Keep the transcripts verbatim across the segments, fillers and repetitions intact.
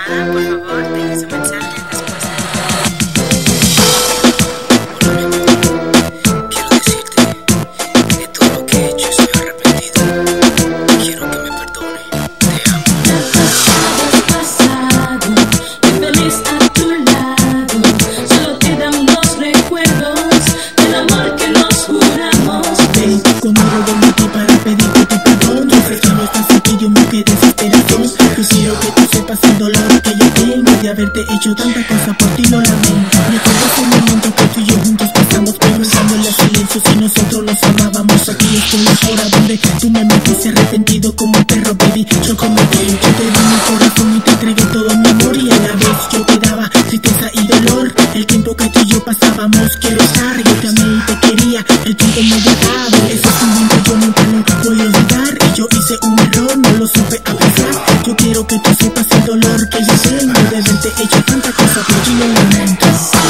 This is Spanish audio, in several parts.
llamada, por favor, deje su mensaje después de... Hola, mi amor. Quiero decirte que de todo lo que he hecho estoy arrepentido. Quiero que me perdone. Te amo. Pasado, muy feliz a tu lado. Solo quedan los recuerdos del amor que nos juramos. Ven conmigo, ven aquí para pedirte tu perdón. Yo sé que no estás aquí, yo me quedé desesperación. Yo quiero que tú sepas el dolor que yo tengo de haberte hecho tanta cosa, por ti lo lamento. Recuerdas el momento que tú y yo juntos pasamos, preguntando en los silencios si nosotros nos amábamos. Aquí estoy ahora donde tú me metiste arrepentido como un perro, baby. Yo cometí, yo te di mi corazón y te entregué todo mi amor, y a la vez yo te daba tristeza y dolor. El tiempo que tú y yo pasábamos, quiero estar, yo te amé y te quería, el tiempo me llegaba. Ese momento yo nunca lo voy a olvidar, y yo hice un error, no lo supe apreciar. Yo quiero que tú sepas el dolor que yo tengo de haberte hecho tanta cosa, por ti lo lamento.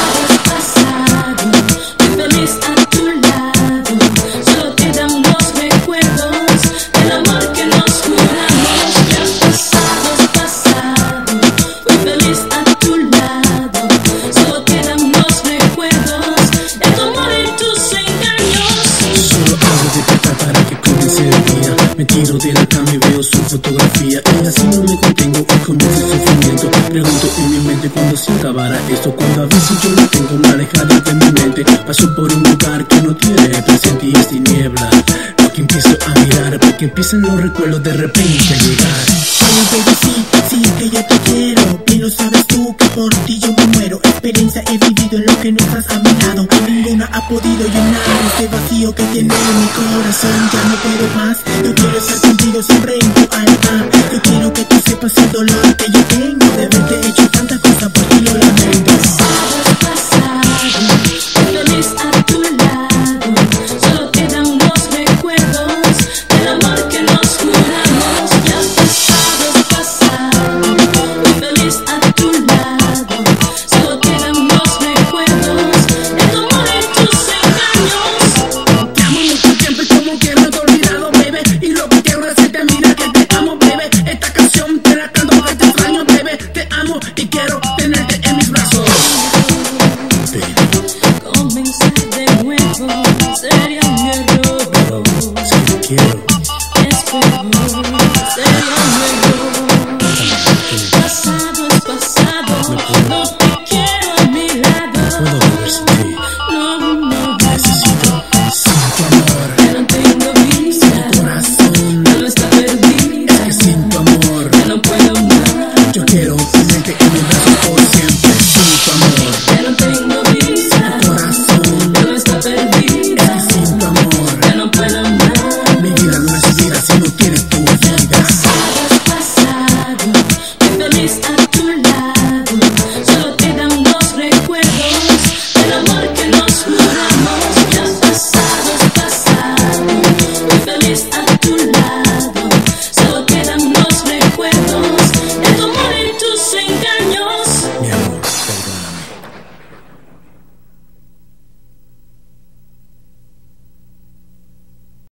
Pasado, muy feliz a tu lado. Solo quedan los recuerdos del amor que nos juramos. Ya pasado es pasado, muy feliz a tu lado. Solo quedan los recuerdos de tu amor y tus engaños. Solo hago de tratar para que comience el día. Me tiro de la cama y veo su fotografía, y así no me contengo y comienza el sufrimiento. Pregunto en mi mente cuando se acabará esto, cuando a veces yo no tengo manejada de mi mente. Paso por un lugar que no tiene presente y es tiniebla. Lo que empiezo a mirar, porque empiezan los recuerdos de repente a llegar. Oye, baby, sí, sí, que yo te quiero, pero sabes tú que por ti yo me muero. Experiencia he vivido en lo que no estás a mi lado, ninguna ha podido llenar este vacío que tiene en mi corazón. Ya no puedo más, yo quiero estar contigo siempre en tu alma. Yo quiero que tú sepas el dolor que yo tengo de haberte hecho tanta cosa, por ti lo lamento. Pasado es pasado, muy feliz a tu lado. Solo quedan los recuerdos del amor que nos juramos. Ya pasado es pasado, muy feliz a tu lado. Solo quedan los recuerdos de tu amor y tus engaños. Te amo mucho tiempo y como que no te he olvidado, baby. Y lo que quiero decirte, mira que te amo, baby. Esta canción te la canto porque te extraño, baby. Te amo y quiero tenerte en mis brazos, baby. Comenzar de nuevo sería un error. Si te quiero. Es peor, sería un error.